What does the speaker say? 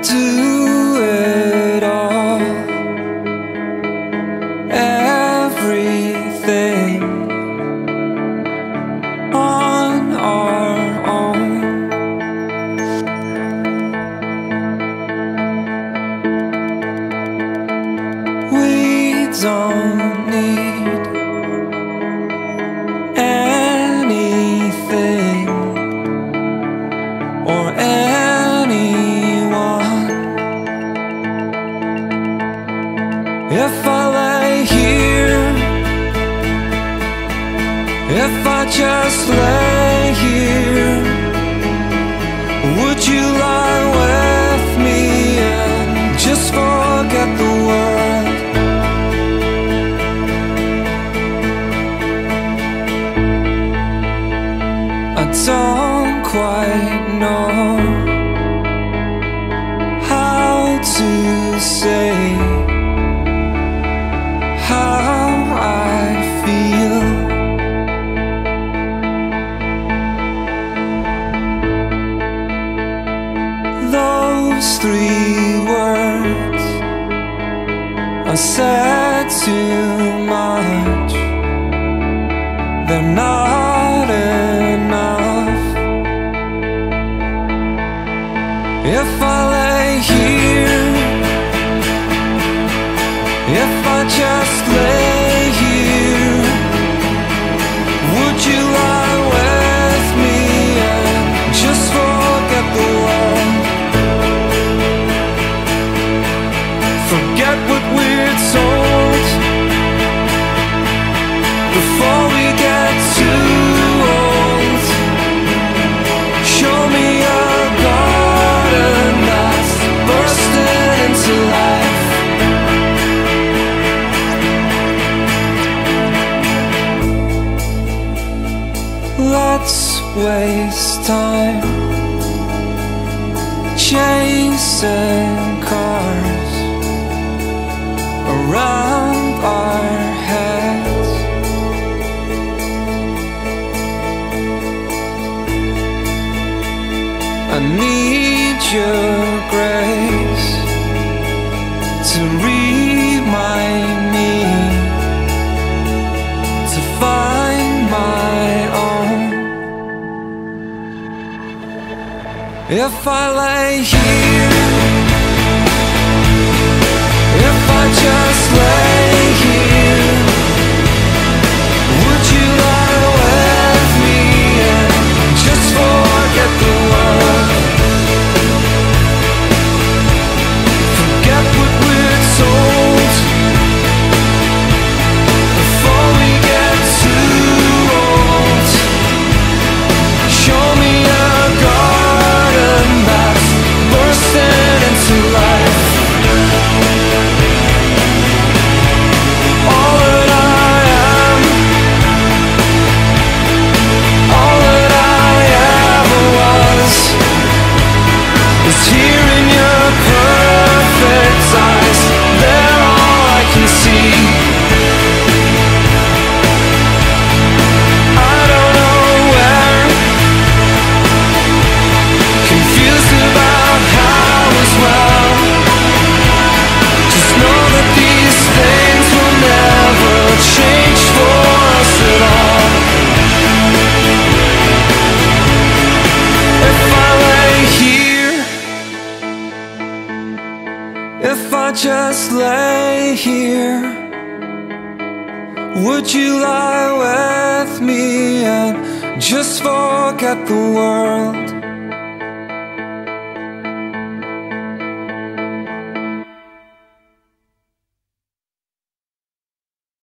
do it all, everything on our own. We don't need anything or anyone. If I lay here, if I just lay here, would you lie with me and just forget the world? I don't quite know how to say how I feel. Those 3 words I said too much. They're not enough. If I lay here, if I just lay here, would you lie with me and just forget the world? Forget what we're told before we get too old. Show me a garden that's bursting into life. Let's waste time chasing cars around our heads. I need your grace to remind me to find my own. If I lay here, if I just lay here, would you lie with me and just forget the world? Forget what we're told before we get too old. Show me a garden that's bursting into life. All that I am, all that I ever was, is here in your perfect eyes. They're all I can see. I don't know where, confused about how as well. Just know that these things will never change for us at all. If I lay here, if I just lay here, would you lie with me and just forget the world?